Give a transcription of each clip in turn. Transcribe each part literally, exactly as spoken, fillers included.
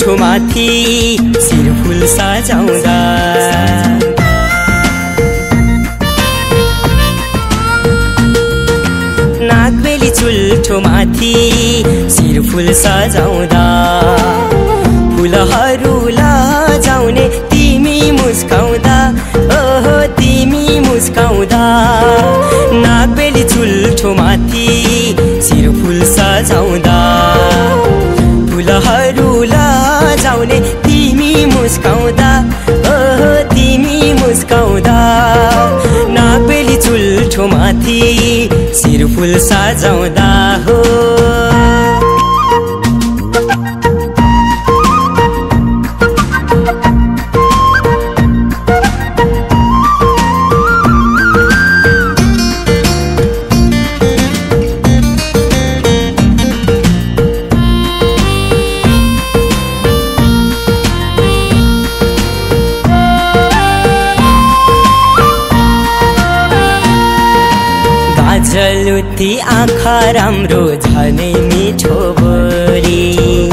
चुल्ठो माथि शिरफुल सजाउँदा नागबेली चुल्ठो माथि शिरफुल सजाउँदा फुलहरू लजाउने तिमी मुस्काउँदा ओहो तिमी मुस्काउँदा नागबेली चुल्ठो माथि शिरफुल सजाउँदा फुलहरू लजाउने तिमी मुस्काउँदा ओहो तिमी मुस्काउँदा नागबेली चुल्ठो माथि शिरफुल सजाउँदा हो गाजलुती आँखा राम्रो झनै मिठो बोली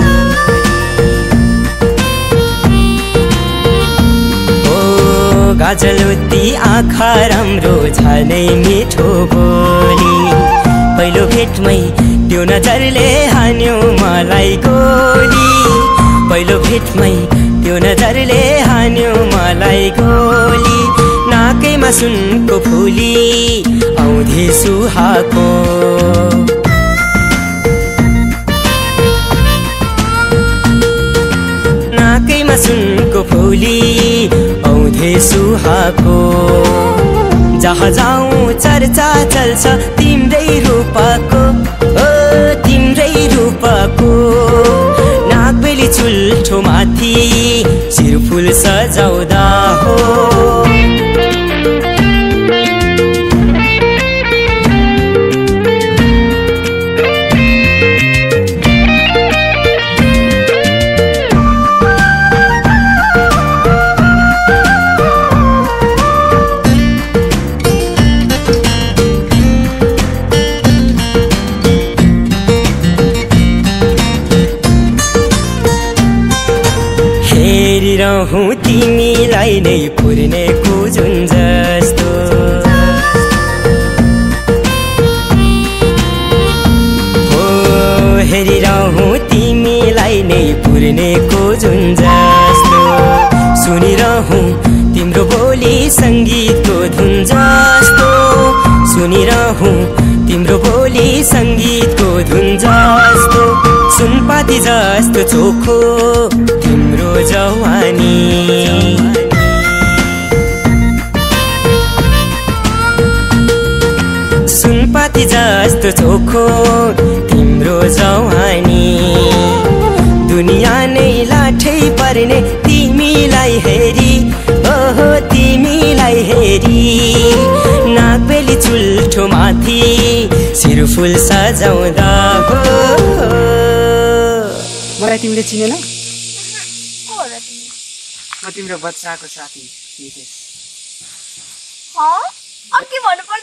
ओ गाजलुती आँखा राम्रो झनै मिठो बोली पहिलो भेटमै त्यो नजरले हान्यो मलाई गोली पहिलो भेटमै त्यो नजरले हान्यो मलाई गोली नाकैमा सुनको फुली आउँथे सुहाको नाकैमा सुनको फुली आउँथे सुहाको जहाँ जाउँ चर्चा चल्छ तिम्रै रूपको ओ तिम्रै रूपको नागबेली चुल्ठो माथि शिरफुल सजाउँदा हो हेरिरहूँ तिमीलाई नै पुर्नेको जुन जस्तो हो हेरिरहूँ तिमीलाई नै पुर्नेको जुन जस्तो सुनिरहूँ तिम्रो बोली सङ्गीतको धुन जस्तो सुनिरहूँ तिम्रो बोली सङ्गीतको धुन जस्तो सुनपाती जस्तो चोखो तिम्रो जवानी सुनपाती जस्तो चोखो तिम्रो जवानी दुनिया नै लाठै पर्ने तिमीलाई हेरी ओहो तिमीलाई हेरी नागबेली चुल्ठो माथि शिरफुल सजाउँदा हो मलाई तिमीले चिनेन म तिम्रो बच्चाको साथी नितेश ह अब के भन्नु